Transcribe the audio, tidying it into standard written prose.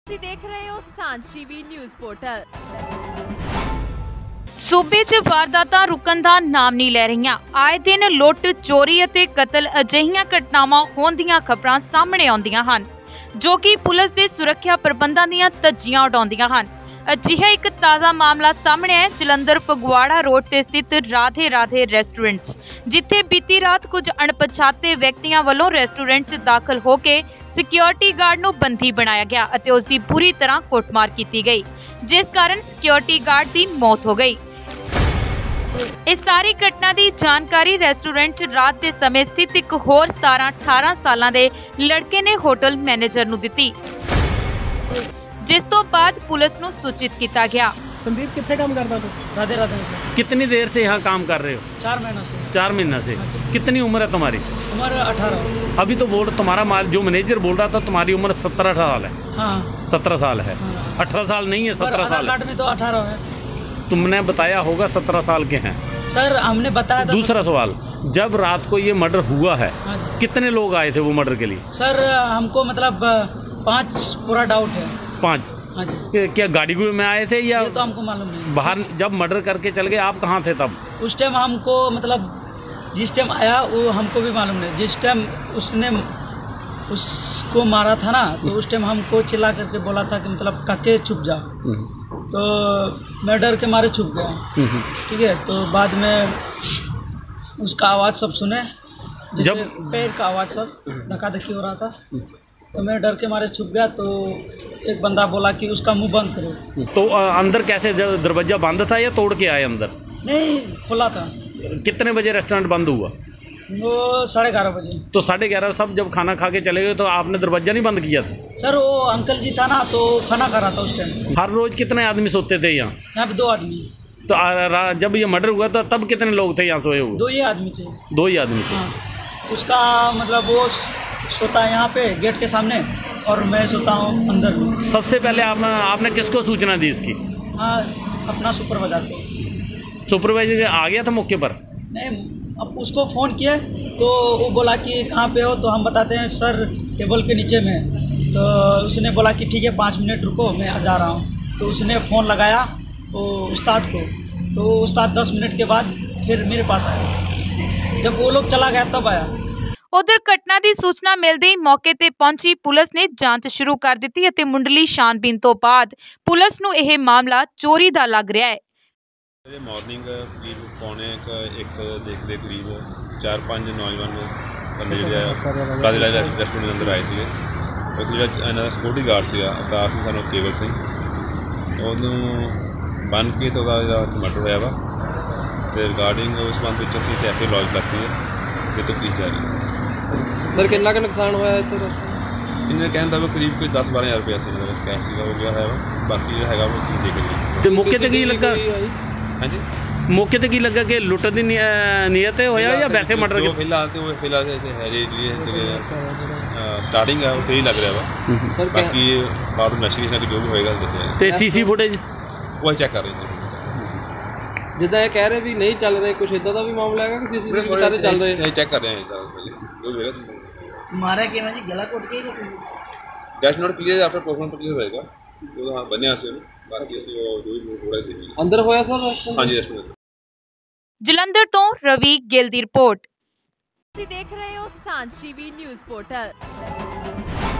ਤੁਸੀਂ ਦੇਖ ਰਹੇ ਹੋ ਸਾਂਝ ਟੀਵੀ ਨਿਊਜ਼ ਪੋਰਟਲ। सूबे च वारदातां रुकण दा नाम नहीं लै रहीआं। आए दिन लुੱਟ चोरी ਅਤੇ कतल अजिहियां घटनावां होण ਦੀਆਂ खबरां सामने आउंदियां ਹਨ जो कि पुलिस दे सुरक्षा प्रबंधां ਦੀਆਂ ਧੱਜੀਆਂ ਉਡਾਉਂਦੀਆਂ ਹਨ। अजिहा एक ताज़ा मामला सामने है जलंधर फगवाड़ा रोड ते स्थित राधे राधे रेस्टोरेंट्स, जिथे बीती रात कुछ अणपछाते व्यक्तियों वालों रेस्टोरेंट च दाखिल होके सिक्योरिटी गार्ड नूं बंदी बनाया गया और उसकी बुरी तरह कुटमार की गई, जिस कारण सिक्योरिटी गार्ड की मौत हो गई। इस सारी घटना की जानकारी रेस्टोरेंट च रात के समय स्थित एक होर 17-18 साल के लड़के ने होटल मैनेजर नूं दित्ती, जिस तो बाद पुलिस नूं सूचित किया गया। संदीप कितने काम करता तू? राधे राधे से। कितनी देर से यहाँ काम कर रहे हो? 4 महीनों से। 4 महीना से। कितनी उम्र है तुम्हारी? उम्र 18। अभी तो बोल तुम्हारा जो मैनेजर बोल रहा था तुम्हारी उम्र 17-18 साल है। हाँ। 17 साल है। हाँ। 18 साल नहीं है, 17 साल कार्ड में तो 18 है। तुमने बताया होगा 17 साल के हैं। सर हमने बताया था। दूसरा सवाल, जब रात को ये मर्डर हुआ है कितने लोग आए थे वो मर्डर के लिए? सर हमको मतलब 5 पूरा डाउट है। 5? हाँ जी। क्या गाड़ी में आए थे या ये तो हमको मालूम नहीं। बाहर जब मर्डर करके चल गए आप कहाँ थे तब? उस टाइम हमको मतलब जिस टाइम आया वो हमको भी मालूम नहीं। जिस टाइम उसने उसको मारा था ना तो उस टाइम हमको चिल्ला करके बोला था कि मतलब काके छुप जा, तो मैं डर के मारे छुप गया। ठीक है, तो बाद में उसका आवाज़ सब सुने, जब पैर का आवाज़ सब धक्का धक्की हो रहा था, तो मैं डर के मारे छुप गया। तो एक बंदा बोला कि उसका मुंह बंद करो। तो अंदर कैसे, दरवाजा बंद था या तोड़ के आए अंदर? नहीं, खुला था। कितने बजे रेस्टोरेंट बंद हुआ? वो 11:30 बजे। तो 11:30 सब जब खाना खा के चले गए तो आपने दरवाजा नहीं बंद किया था? सर वो अंकल जी था ना तो खाना खा रहा था उस टाइम। हर रोज कितने आदमी सोते थे यहाँ? यहाँ पे 2 आदमी। तो जब ये मर्डर हुआ तो तब कितने लोग थे यहाँ सोए हुए? 2 ही आदमी थे। 2 ही आदमी थे। हाँ। उसका मतलब वो सोता है यहाँ पे गेट के सामने और मैं सोता हूँ अंदर में। सबसे पहले आपने किसको सूचना दी इसकी? हाँ, अपना सुपरवाइजर को। सुपरवाइजर आ गया था मौके पर? नहीं, अब उसको फ़ोन किए तो वो बोला कि कहाँ पे हो, तो हम बताते हैं सर टेबल के नीचे में। तो उसने बोला कि ठीक है 5 मिनट रुको मैं जा रहा हूँ। तो उसने फ़ोन लगाया वो उस्ताद को, तो उस्ताद 10 मिनट के बाद फिर मेरे पास आया। जब वो लोग चला गया तब आया। उधर घटना की सूचना मिलते ही मौके ते पहुंची पुलिस ने जांच शुरू कर दी और मुंडली छानबीन तो बाद पुलिस नूं यह मामला चोरी का लग रहा है। मॉर्निंग करीब 1:45 ਦੇ ਕਰੀਬ 4-5 ਨੌਜਵਾਨ ਬੰਦੇ ਜਿਹੜੇ ਆ ਰਾਧੇ ਰਾਧੇ ਰੈਸਟੋਰੈਂਟ ਦੇ ਅੰਦਰ ਆਏ ਸੀਗੇ। ਉੱਥੇ ਜਿਹੜਾ ਇਹਨਾਂ ਦਾ ਸਿਕਿਉਰਿਟੀ ਗਾਰਡ ਸੀਗਾ ਅਵਤਾਰ ਸਿੰਘ ਸਾਨੂੰ ਕੇਵਲ ਸਿੰਘ, ਉਹਨੂੰ ਬੰਨ ਕੇ ਤਾਂ ਉਹਦਾ ਜਿਹੜਾ ਮਰਡਰ ਹੋਇਆ ਵਾ ਤੇ ਰਿਗਾਰਡਿੰਗ ਉਸ ਸੰਬੰਧ ਵਿੱਚ ਅਸੀਂ ਐਫ ਆਈ ਲੌਜ ਕਰਤੀ ਹੈ ਤੇ ਤਫਤੀਸ਼ ਜਾਰੀ ਹੈ। ਸਰ ਕਿੰਨਾ ਕੁ ਨੁਕਸਾਨ ਹੋਇਆ ਇੱਥੇ? ਇਹਨਾਂ ਕਹਿੰਦਾ ਵਾ ਕਰੀਬ ਕੋਈ 10-12 ਹਜ਼ਾਰ ਰੁਪਇਆ ਸੀ ਇਹਨਾਂ ਦਾ ਕੈਸ਼ ਸੀਗਾ ਉਹ ਗਿਆ ਹੋਇਆ ਵਾ, ਬਾਕੀ ਜਿਹੜਾ ਹੈਗਾ ਉਹ ਅਸੀਂ ਦੇਖ ਲਈਏ। ਤੇ ਮੌਕੇ ਤੇ ਕੀ ਲੱਗਾ? हाँ जी, मौके ते की लगा कि लुट दी नीयत होया या वैसे मर्डर? फिलहाल ऐसे है जी स्टार्टिंग है उत्थे ही लग रहा वा, बाकी बाद इन्वेस्टिगेशन जो भी होएगा देखते हैं। ते सीसी फुटेज वो चेक कर रहे हैं। जिदा ये कह रहे भी नहीं चल रहे, कुछ इदा का भी मामला है कि सीसीटीवी सारे चल रहे हैं? चेक कर रहे हैं जो होएगा। मारा के जी गला कोट के death note clear after postmortem clear होएगा तो हाँ बनया से बाकी ऐसे वो जो भी थोड़ा देखेंगे अंदर होया सर। हाँ जी रेस्टोरेंट। जलंधर तो रवि गिल दी रिपोर्ट। ਤੁਸੀਂ ਦੇਖ ਰਹੇ ਹੋ ਸਾਂਝ ਟੀਵੀ ਨਿਊਜ਼ ਪੋਰਟਲ।